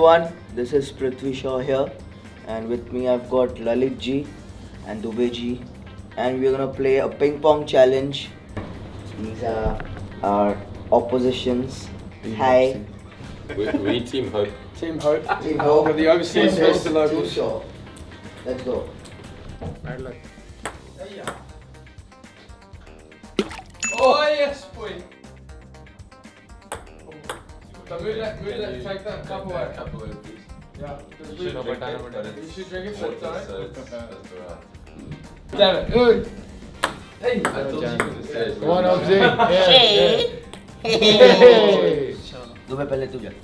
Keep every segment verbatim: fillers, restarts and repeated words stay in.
everyone, this is Prithvi Shaw here, and with me I've got Lalit ji and Dubey ji, and we're gonna play a ping pong challenge. These are our oppositions. Hi. We, we Team Hope. Team Hope. Team Hope. Of the overseas versus the Team locals. Shaw. Let's go. Bad luck. Oh yes, boy. So move that, move that, take that cup away. Cup away, please. Yeah. You should drink it, but You it's should drink it, so it's water, alright. so it's, that's alright. Damn it. Oi. Hey. I told you to say it. One of the. Hey. Dubey पहले तू जा.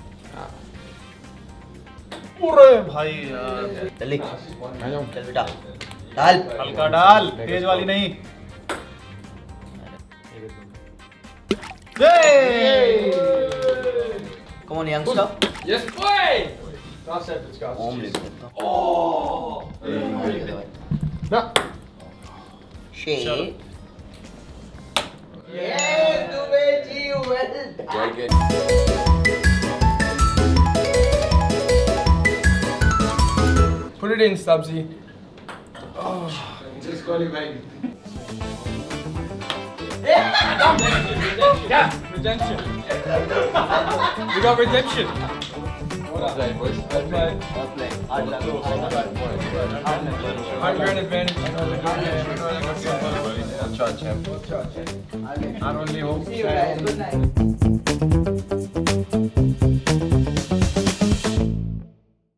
पूरे भाई यार चल लिख. चल बेटा. डाल. हल्का डाल, तेज वाली नहीं. Come on, youngster. Yes, boy. Nice effort, guys. Om लिख. Oh. No. Shay. Yes, Dubey ji, well done. Very good. Put it in, Stubbsy. Oh. Just got it, baby. Yeah, redemption. We got redemption. Well played, boys. Well played. Well played. Hard luck. Hard luck. Home ground advantage. I'll try, champ. Hard luck. I only hope. See you guys. Good night.